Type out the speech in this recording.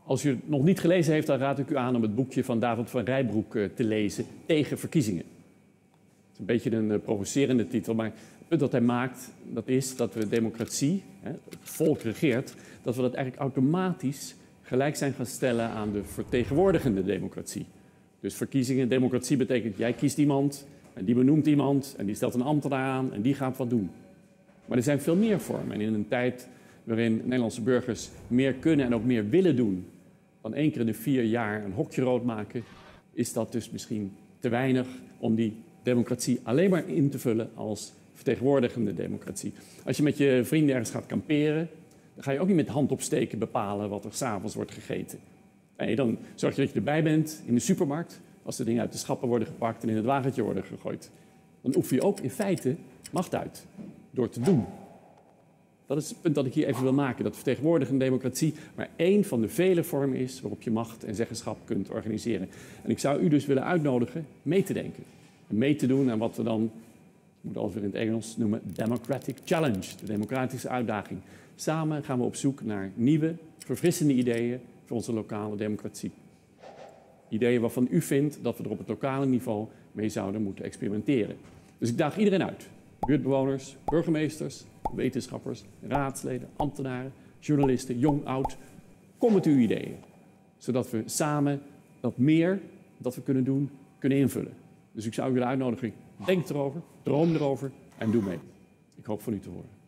Als u het nog niet gelezen heeft, dan raad ik u aan om het boekje van David van Rijbroek te lezen, Tegen verkiezingen. Het is een beetje een provocerende titel, maar het punt dat hij maakt, dat is dat we democratie, het volk regeert, dat we dat eigenlijk automatisch gelijk zijn gaan stellen aan de vertegenwoordigende democratie. Dus verkiezingen, democratie betekent jij kiest iemand en die benoemt iemand en die stelt een ambtenaar aan en die gaat wat doen. Maar er zijn veel meer vormen. En in een tijd waarin Nederlandse burgers meer kunnen en ook meer willen doen dan 1 keer in de 4 jaar een hokje rood maken, is dat dus misschien te weinig om die democratie alleen maar in te vullen als vertegenwoordigende democratie. Als je met je vrienden ergens gaat kamperen, dan ga je ook niet met hand opsteken bepalen wat er 's avonds wordt gegeten. Nee, dan zorg je dat je erbij bent in de supermarkt als de dingen uit de schappen worden gepakt en in het wagentje worden gegooid. Dan oefen je ook in feite macht uit door te doen. Dat is het punt dat ik hier even wil maken. Dat vertegenwoordigende democratie maar één van de vele vormen is waarop je macht en zeggenschap kunt organiseren. En ik zou u dus willen uitnodigen mee te denken. En mee te doen aan wat we dan, ik moet alles weer in het Engels noemen, Democratic Challenge. De democratische uitdaging. Samen gaan we op zoek naar nieuwe, verfrissende ideeën voor onze lokale democratie. Ideeën waarvan u vindt dat we er op het lokale niveau mee zouden moeten experimenteren. Dus ik daag iedereen uit. Buurtbewoners, burgemeesters, wetenschappers, raadsleden, ambtenaren, journalisten, jong, oud. Kom met uw ideeën. Zodat we samen dat meer dat we kunnen doen, kunnen invullen. Dus ik zou u willen uitnodigen, denk erover, droom erover en doe mee. Ik hoop van u te horen.